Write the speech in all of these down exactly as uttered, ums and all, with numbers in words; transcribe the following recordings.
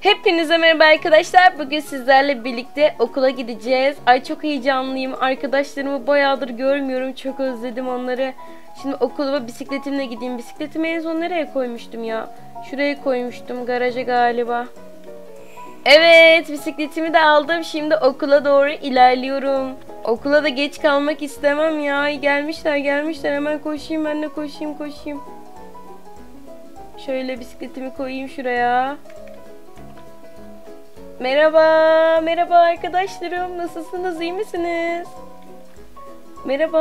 Hepinize merhaba arkadaşlar. Bugün sizlerle birlikte okula gideceğiz. Ay çok heyecanlıyım. Arkadaşlarımı bayağıdır görmüyorum. Çok özledim onları. Şimdi okula bisikletimle gideyim. Bisikletimi en son nereye koymuştum ya? Şuraya koymuştum. Garaja galiba. Evet, bisikletimi de aldım. Şimdi okula doğru ilerliyorum. Okula da geç kalmak istemem ya. Ay, gelmişler gelmişler. Hemen koşayım, ben de koşayım koşayım. Şöyle bisikletimi koyayım şuraya. Merhaba, merhaba arkadaşlarım. Nasılsınız, iyi misiniz? Merhaba.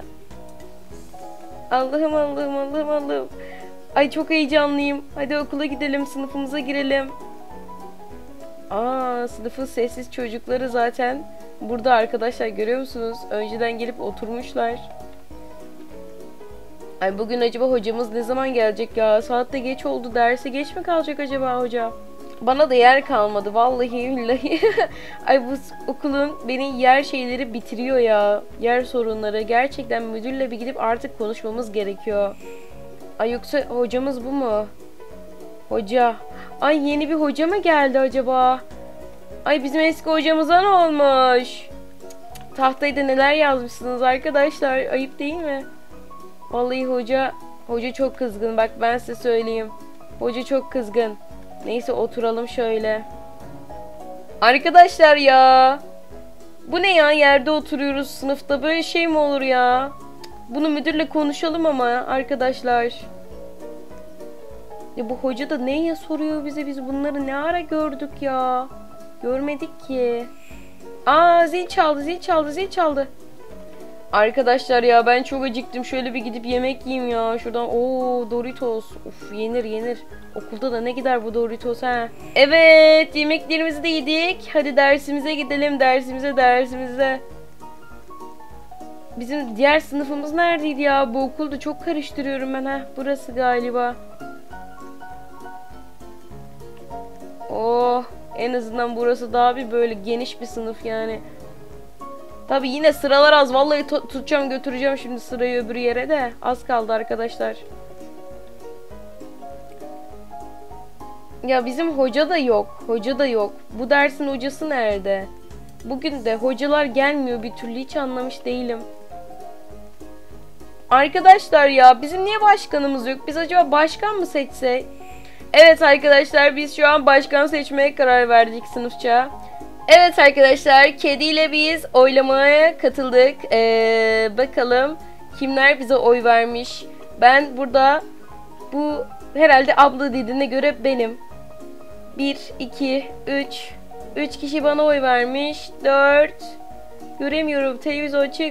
Allah'ım, Allah'ım, Allah'ım, Allah'ım. Ay çok heyecanlıyım. Hadi okula gidelim, sınıfımıza girelim. Aa, sınıfın sessiz çocukları zaten burada arkadaşlar, görüyor musunuz? Önceden gelip oturmuşlar. Ay bugün acaba hocamız ne zaman gelecek ya? Saat de geç oldu. Derse geç mi kalacak acaba hoca? Bana da yer kalmadı vallahi billahi. Ay bu okulun beni yer şeyleri bitiriyor ya. Yer sorunları. Gerçekten müdürle bir gidip artık konuşmamız gerekiyor. Ay yoksa hocamız bu mu? Hoca. Ay yeni bir hoca mı geldi acaba? Ay bizim eski hocamıza ne olmuş? Tahtayı da neler yazmışsınız arkadaşlar. Ayıp değil mi? Vallahi hoca hoca çok kızgın. Bak ben size söyleyeyim. Hoca çok kızgın. Neyse oturalım şöyle. Arkadaşlar ya. Bu ne ya, yerde oturuyoruz sınıfta, böyle şey mi olur ya? Bunu müdürle konuşalım ama arkadaşlar. Ya bu hoca da neye soruyor bize, biz bunları ne ara gördük ya? Görmedik ki. Aa zil çaldı zil çaldı zil çaldı. Arkadaşlar ya ben çok acıktım. Şöyle bir gidip yemek yiyeyim ya. Şuradan ooo Doritos. Uf yenir yenir. Okulda da ne gider bu Doritos ha. Evet yemeklerimizi de yedik. Hadi dersimize gidelim. Dersimize dersimize. Bizim diğer sınıfımız neredeydi ya? Bu okulda çok karıştırıyorum ben ha. Burası galiba. Oh en azından burası daha bir böyle geniş bir sınıf yani. Tabi yine sıralar az. Vallahi tutacağım götüreceğim şimdi sırayı öbür yere de. Az kaldı arkadaşlar. Ya bizim hoca da yok. Hoca da yok. Bu dersin hocası nerede? Bugün de hocalar gelmiyor bir türlü, hiç anlamış değilim. Arkadaşlar ya bizim niye başkanımız yok? Biz acaba başkan mı seçsek? Evet arkadaşlar biz şu an başkan seçmeye karar verdik sınıfça. Evet arkadaşlar, kediyle biz oylamaya katıldık. Ee, bakalım kimler bize oy vermiş. Ben burada, bu herhalde abla dediğine göre benim. bir, iki, üç. üç kişi bana oy vermiş. dört. Göremiyorum, televizyon açık.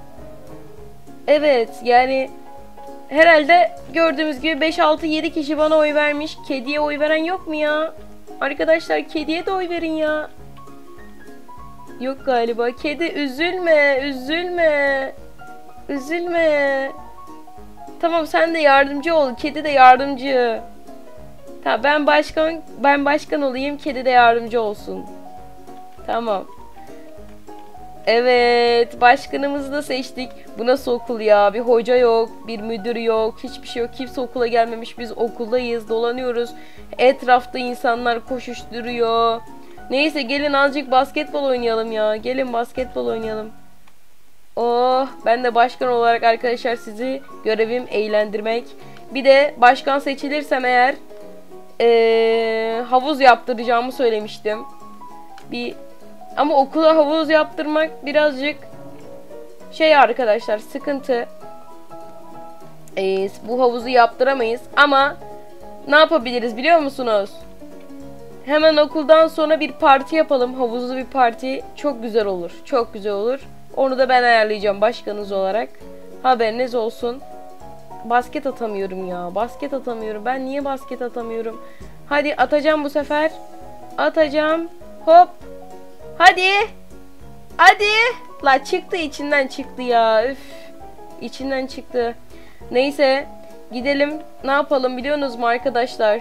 Evet yani herhalde gördüğümüz gibi beş, altı, yedi kişi bana oy vermiş. Kediye oy veren yok mu ya? Arkadaşlar kediye de oy verin ya. Yok galiba. Kedi üzülme, üzülme. Üzülme. Tamam sen de yardımcı ol. Kedi de yardımcı. Tamam ben başkan ben başkan olayım, kedi de yardımcı olsun. Tamam. Evet, başkanımızı da seçtik. Bu nasıl okul ya? Bir hoca yok, bir müdür yok, hiçbir şey yok. Kimse okula gelmemiş. Biz okuldayız, dolanıyoruz. Etrafta insanlar koşuşturuyor. Neyse gelin azıcık basketbol oynayalım ya. Gelin basketbol oynayalım. Oh ben de başkan olarak arkadaşlar sizi görevim eğlendirmek. Bir de başkan seçilirsem eğer ee, havuz yaptıracağımı söylemiştim. Bir ama okula havuz yaptırmak birazcık şey arkadaşlar, sıkıntı. Ee, bu havuzu yaptıramayız ama ne yapabiliriz biliyor musunuz? Hemen okuldan sonra bir parti yapalım. Havuzlu bir parti. Çok güzel olur. Çok güzel olur. Onu da ben ayarlayacağım başkanınız olarak. Haberiniz olsun. Basket atamıyorum ya. Basket atamıyorum. Ben niye basket atamıyorum? Hadi atacağım bu sefer. Atacağım. Hop. Hadi. Hadi. La çıktı, içinden çıktı ya. Üf. İçinden çıktı. Neyse. Gidelim. Ne yapalım biliyorsunuz mu arkadaşlar?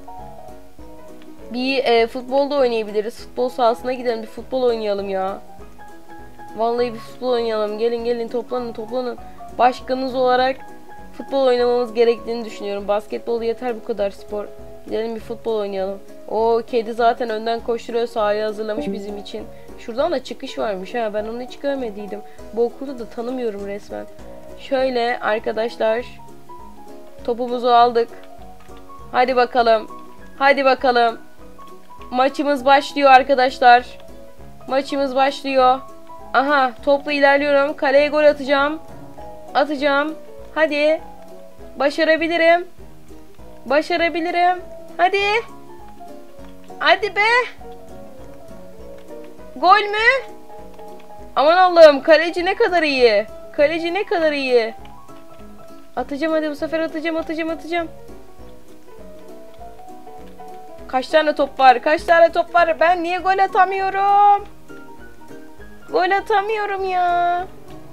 Bir e, futbolda oynayabiliriz. Futbol sahasına gidelim, bir futbol oynayalım ya. Vallahi bir futbol oynayalım. Gelin gelin toplanın toplanın. Başkanınız olarak futbol oynamamız gerektiğini düşünüyorum. Basketbol yeter bu kadar spor. Gidelim bir futbol oynayalım. O kedi zaten önden koşturuyor, sahayı hazırlamış bizim için. Şuradan da çıkış varmış ha, ben onu hiç görmediydim. Bu okulu da tanımıyorum resmen. Şöyle arkadaşlar, topumuzu aldık. Hadi bakalım. Hadi bakalım. Maçımız başlıyor arkadaşlar. Maçımız başlıyor. Aha, topla ilerliyorum. Kaleye gol atacağım. Atacağım. Hadi. Başarabilirim. Başarabilirim. Hadi. Hadi be. Gol mü? Aman Allah'ım, kaleci ne kadar iyi. Kaleci ne kadar iyi. Atacağım, hadi bu sefer atacağım, atacağım, atacağım. Kaç tane top var? Kaç tane top var? Ben niye gol atamıyorum? Gol atamıyorum ya.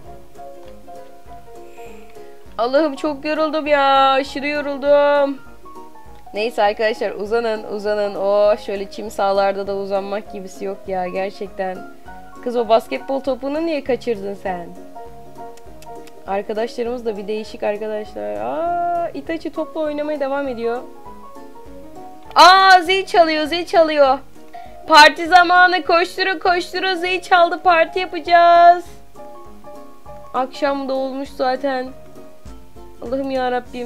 Allah'ım, çok yoruldum ya. Aşırı yoruldum. Neyse arkadaşlar, uzanın uzanın. Oh, şöyle çim sahalarda da uzanmak gibisi yok ya gerçekten. Kız, o basketbol topunu niye kaçırdın sen? Arkadaşlarımız da bir değişik arkadaşlar. Aa, Itachi topla oynamaya devam ediyor. Aa, zil çalıyor, zil çalıyor. Parti zamanı, koşturun koşturun, zil çaldı, parti yapacağız. Akşam da olmuş zaten. Allah'ım ya Rabbim.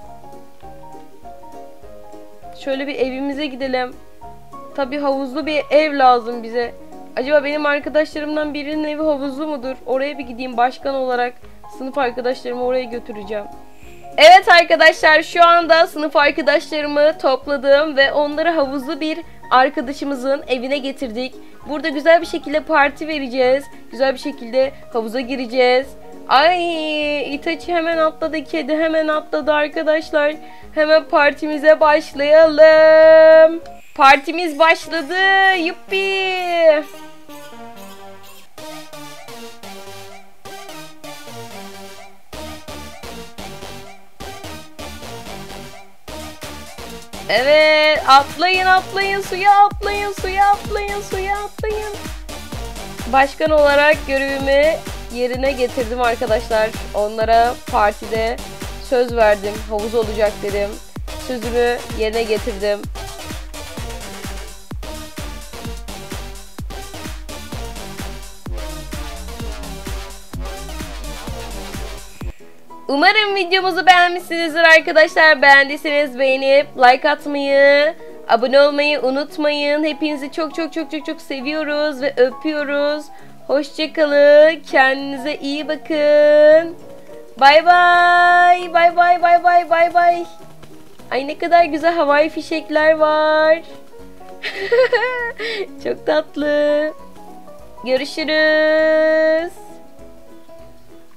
Şöyle bir evimize gidelim. Tabii havuzlu bir ev lazım bize. Acaba benim arkadaşlarımdan birinin evi havuzlu mudur? Oraya bir gideyim, başkan olarak sınıf arkadaşlarımı oraya götüreceğim. Evet arkadaşlar, şu anda sınıf arkadaşlarımı topladım ve onları havuzlu bir arkadaşımızın evine getirdik. Burada güzel bir şekilde parti vereceğiz. Güzel bir şekilde havuza gireceğiz. Ay, Itachi hemen atladı, kedi hemen atladı arkadaşlar. Hemen partimize başlayalım. Partimiz başladı. Yuppi. Evet, atlayın atlayın suya, atlayın suya, atlayın suya, atlayın. Başkan olarak görevimi yerine getirdim arkadaşlar. Onlara partide söz verdim. Havuz olacak dedim. Sözümü yerine getirdim. Umarım videomuzu beğenmişsinizdir arkadaşlar. Beğendiyseniz beğenip like atmayı, abone olmayı unutmayın. Hepinizi çok çok çok çok çok seviyoruz ve öpüyoruz. Hoşçakalın. Kendinize iyi bakın. Bay bay. Bay bay bay bay bay bay. Ay, ne kadar güzel havai fişekler var. Çok tatlı. Görüşürüz.